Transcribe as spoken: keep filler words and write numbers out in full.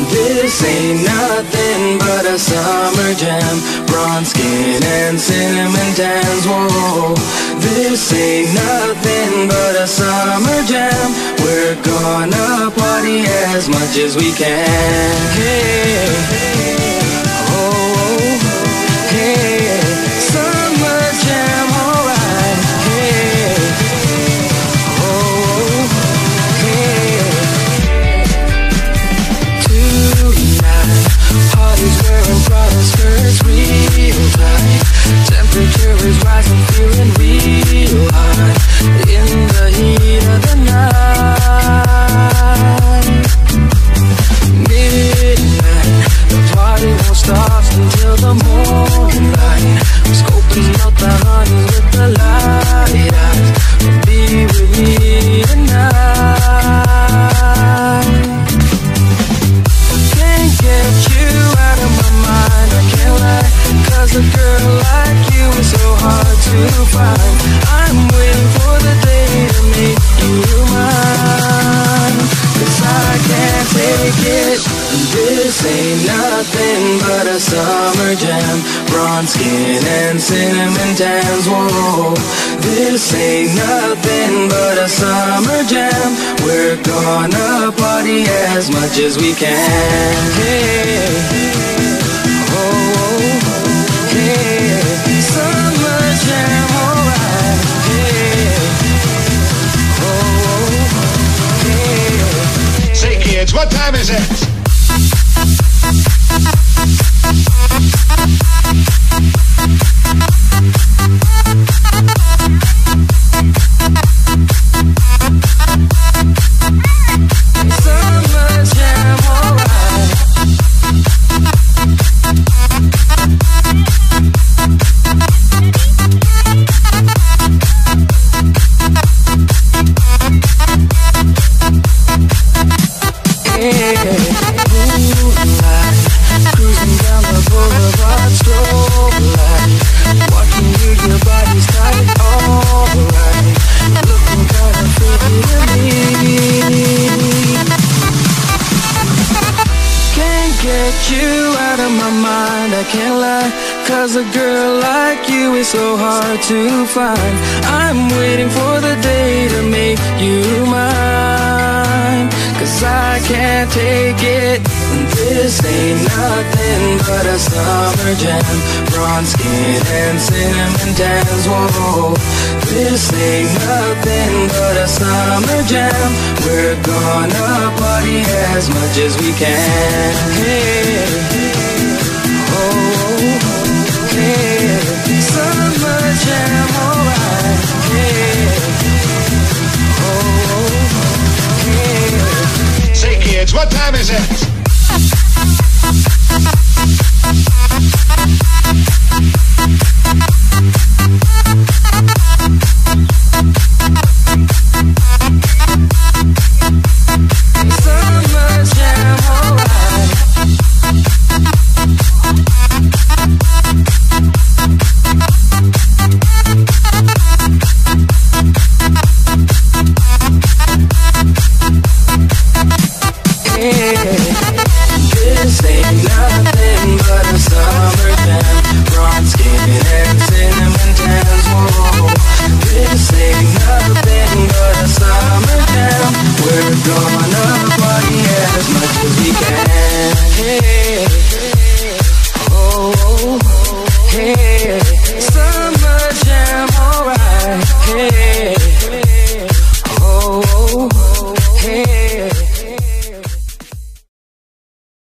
This ain't nothing but a summer jam. Bronze skin and cinnamon tans. Whoa, this ain't nothing but a summer jam. We're gonna party as much as we can. Hey, oh, hey, summer jam, alright. Hey, oh, hey. Tonight, parties wearing Prada skirts real tight. Temperature is rising, feeling real hot. In the heat of the night, midnight, the party won't stop until the morning light. I'm scoping out the honeys with the light eyes. Be with me tonight. Can't get you out of my mind, I can't lie. Cause a girl like you is so hard to find. I'm waiting for the day to make you mine. Cause I can't take it. This ain't nothing but a summer jam. Bronze skin and cinnamon tans. Whoa, this ain't nothing but a summer jam. We're gonna party as much as we can. Hey, oh, hey, summer jam, alright. Hey, oh, hey. Say kids, what time is it? Summer jam, alright. Moonlight, cruising down the boulevard, strobe light, walking through your body's tight, alright, looking kinda pretty to me. Can't get you out of my mind, I can't lie. Cause a girl like you is so hard to find. I'm waiting for the day to make you mine. Cause I can't take it. This ain't nothing but a summer jam. Bronze skin and cinnamon tans. Whoa, this ain't nothing but a summer jam. We're gonna party as much as we can. Hey, oh, hey, summer jam, alright. Hey, oh, hey. Say kids, what time is it? Summer jam, alright. This ain't nothing but a summer jam. Bronze skin and cinnamon tans. Whoa, this ain't nothing but a summer jam. We're gonna party as much as we can. Hey.